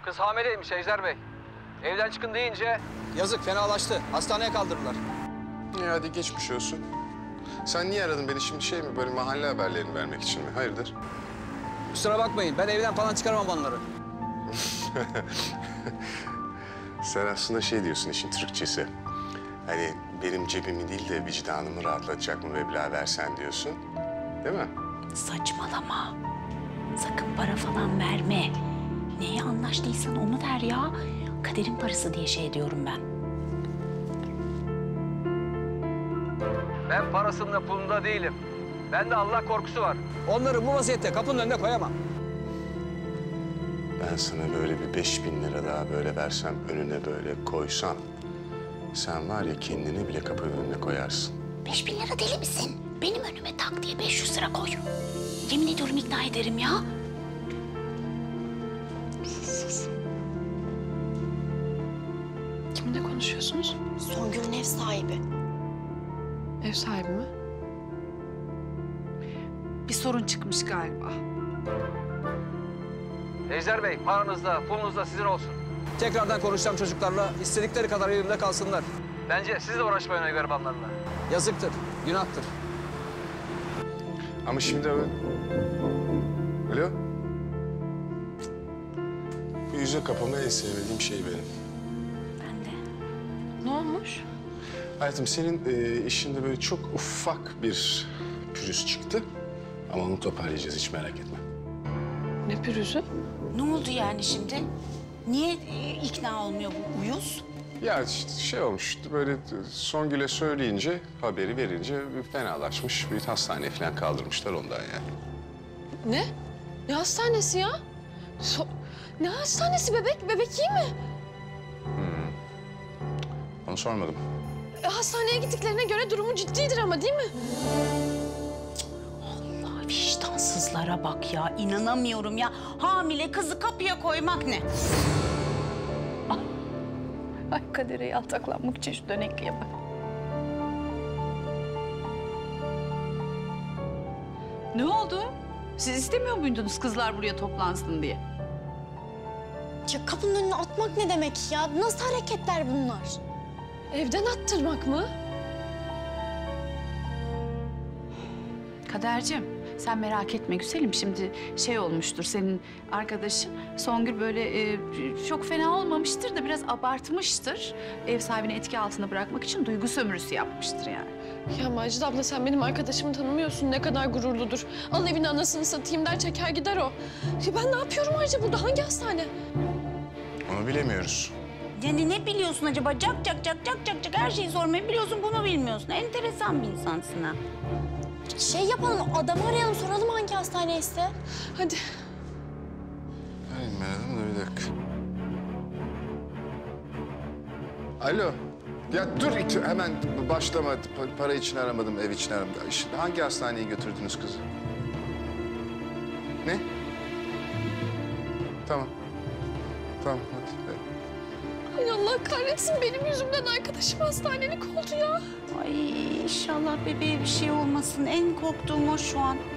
Kız hamileymiş Ejder Bey. Evden çıkın deyince... Yazık, fenalaştı. Hastaneye kaldırdılar. İyi hadi geçmiş olsun. Sen niye aradın beni şimdi mi böyle mahalle haberlerini vermek için mi? Hayırdır? Kusura bakmayın, ben evden falan çıkarmam onları. Sen aslında diyorsun işin Türkçesi. Hani benim cebimi değil de vicdanımı rahatlatacak mı meblağ versen diyorsun. Değil mi? Saçmalama. Sakın para falan verme. Neye anlaştıysan onu ver ya. Kaderin parası diye şey diyorum ben. Ben parasında pulunda değilim. Bende Allah korkusu var. Onları bu vaziyette kapının önüne koyamam. Ben sana böyle bir 5.000 lira daha böyle versem, önüne böyle koysam... sen var ya kendini bile kapının önüne koyarsın. 5.000 lira deli misin? Benim önüme tak diye 500 lira koy. Yemin ediyorum ikna ederim ya. Sus. Kiminle konuşuyorsunuz? Songül'ün ev sahibi. Ev sahibi mi? Bir sorun çıkmış galiba. Ejder Bey, paranızda, pulunuzda sizin olsun. Tekrardan konuşacağım çocuklarla. İstedikleri kadar evimde kalsınlar. Bence siz de uğraşmayın o garibanlarla. Yazıktır, günahtır. Ama şimdi... Alo? Bu yüze kapama en sevmediğim şey benim. Ben de. Ne olmuş? Hayatım senin işinde böyle çok ufak bir pürüz çıktı. Ama onu toparlayacağız, hiç merak etme. Ne pürüzü? Ne oldu yani şimdi? Niye ikna olmuyor bu uyuz? Ya işte olmuş, böyle Songül'e söyleyince, haberi verince bir fenalaşmış. Bir hastaneye falan kaldırmışlar ondan yani. Ne? Ne hastanesi ya? Ne hastanesi bebek? Bebek iyi mi? Onu sormadım. Hastaneye gittiklerine göre durumu ciddidir ama değil mi? Allah vicdansızlara bak ya. İnanamıyorum ya. Hamile kızı kapıya koymak ne? Ay kadere yaltaklanmak için şu dönekliğe bak. Ne oldu? Siz istemiyor muydunuz kızlar buraya toplansın diye? Ya kapının önüne atmak ne demek ya? Nasıl hareketler bunlar? Evden attırmak mı? Kadercim, sen merak etme güzelim. Şimdi şey olmuştur, senin arkadaşın Songül böyle çok fena olmamıştır da biraz abartmıştır. Ev sahibini etki altında bırakmak için duygu sömürüsü yapmıştır yani. Ya Macide abla sen benim arkadaşımı tanımıyorsun. Ne kadar gururludur. Al evin anasını satayım der çeker gider o. Ya ben ne yapıyorum ayrıca burada? Hangi hastane? Onu bilemiyoruz. Yani ne biliyorsun acaba? Cak her şeyi sormayı biliyorsun, bunu bilmiyorsun. Enteresan bir insansın ha. Şey yapalım, adamı arayalım, soralım hangi hastaneyse. Hadi. Hayır merak da bir dakika. Alo. Ya dur hemen başlama. Para için aramadım, ev için aramadım. İşte hangi hastaneye götürdünüz kızı? Ne? Tamam. Tamam hadi. Ay Allah kahretsin benim yüzümden arkadaşım hastanelik oldu ya. Ay inşallah bebeğe bir şey olmasın. En korktuğum o şu an.